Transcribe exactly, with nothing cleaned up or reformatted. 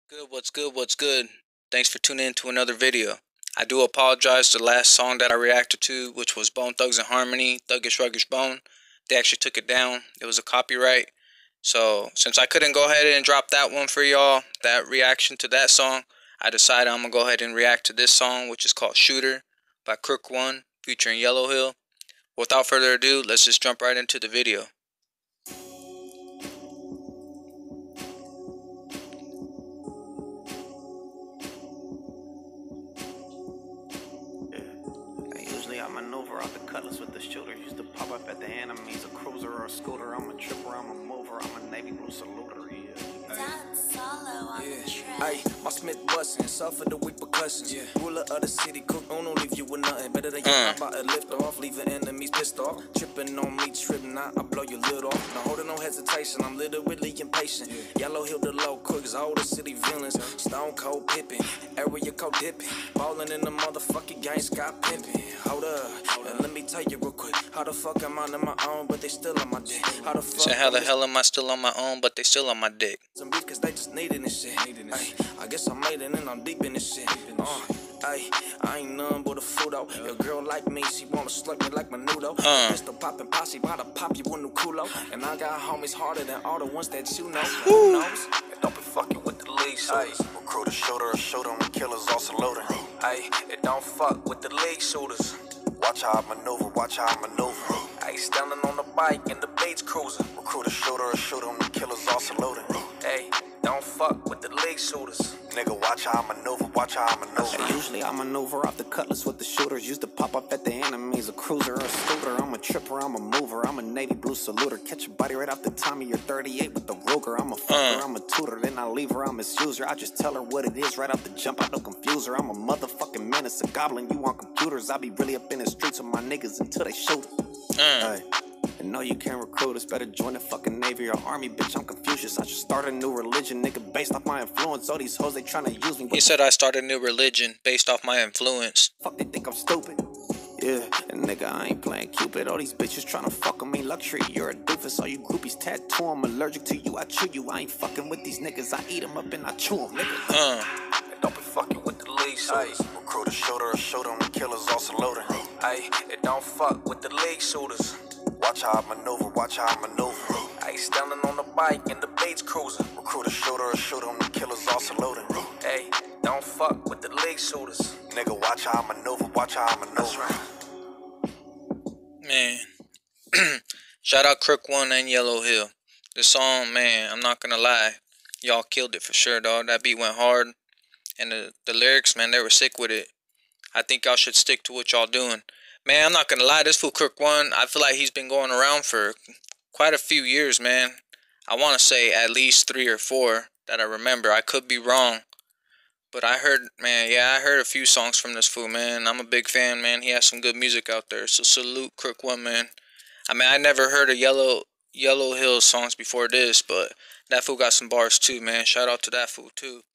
Good, what's good, what's good? Thanks for tuning in to another video. I do apologize the last song that I reacted to, which was Bone Thugs and Harmony, Thuggish Ruggish Bone. They actually took it down. It was a copyright. So, since I couldn't go ahead and drop that one for y'all, that reaction to that song, I decided I'm going to go ahead and react to this song, which is called Shooter by Crook One, featuring Yellow Hill. Without further ado, let's just jump right into the video. I maneuver out the cutlass with the shooter. Used to pop up at the enemies, a cruiser or a scooter. I'm a tripper, I'm a mover, I'm a navy blue saluter. Yeah. Dance solo on the track. Hey, my Smith bustin', suffer the weak percussions. Yeah. Ruler of the city, cook on, don't leave you with nothing. Better than you, uh. I'm about to lift off, leaving enemies pissed off. Tripping on me, tripping out, I blow your lid off. No holding no hesitation, I'm literally impatient. Yeah. Yellow Hill the low crooks, all the city villains. Yeah. Stone Cold Pippin', area code dipping. Ballin' in the motherfucking gang, Scott pimpin'. Hold up, and let me tell you real quick. How the fuck am I on my own, but they still on my dick? How the fuck? Say how the hell am I still on my own, but they still on my dick? Some beef cause they just needin' this shit. Ay, I guess I made it and I'm deep in this shit. Uh, ay, I ain't none but a fool though. Your girl like me, she wanna slurp me like menudo. Uh. Pistol poppin' posse, about to pop you a new culo. And I got homies harder than all the ones that you know. Who knows? And don't be fucking with the league shooters. Recruit a shooter, a shooter, and killers also loaded. Ay, it don't fuck with the league shooters. Watch how I maneuver, watch how I maneuver. I ain't standing on the bike in the Bates cruiser. Recruit a shooter, a shooter, and the killers also loaded. Hey, don't fuck with the leg shooters. Nigga, watch how I maneuver, watch how I maneuver. Hey, usually I maneuver off the cutlass with the shooters. Used to pop up at the enemies, a cruiser or a scooter. I'm a tripper, I'm a mover, I'm a navy blue saluter. Catch a body right off the Tommy, you're thirty-eight with the Ruger. I'm a fucker, uh. I'm a tutor, then I leave her, I misuse her. I just tell her what it is right off the jump, I don't confuse her. I'm a motherfucking menace, a goblin, you on computers. I be really up in the streets with my niggas until they shoot her. Uh. Hey. And no, you can't recruit us. Better join the fucking Navy or Army, bitch. I'm Confucius. I should start a new religion, nigga, based off my influence. All these hoes, they tryna use me. He said I started a new religion based off my influence. Fuck, they think I'm stupid. Yeah, and nigga, I ain't playing Cupid. All these bitches tryna fuck with me. Luxury, you're a doofus. All you groupies tattoo, I'm allergic to you. I chew you. I ain't fucking with these niggas. I eat them up and I chew them, nigga. Uh. And don't be fucking with the league shooters. Recruit a shooter, a shooter, and the killers also loaded. Ay, it don't fuck with the league shooters. Watch how I maneuver, watch how I maneuver. I ain't standing on the bike in the Bates cruiser. Recruit a shooter, a shooter, and the killers also loaded. Hey, don't fuck with the leg shooters. Nigga, watch how I maneuver, watch how I maneuver. Man. Shout out Crook One and Yellow Hill. This song, man, I'm not gonna lie. Y'all killed it for sure, dog. That beat went hard. And the, the lyrics, man, they were sick with it. I think y'all should stick to what y'all doing. Man, I'm not gonna lie, this fool Crook One, I feel like he's been going around for quite a few years, man. I want to say at least three or four that I remember. I could be wrong. But I heard, man, yeah, I heard a few songs from this fool, man. I'm a big fan, man. He has some good music out there. So salute Crook One, man. I mean, I never heard of Yellow Yellow Hill songs before this, but that fool got some bars too, man. Shout out to that fool too.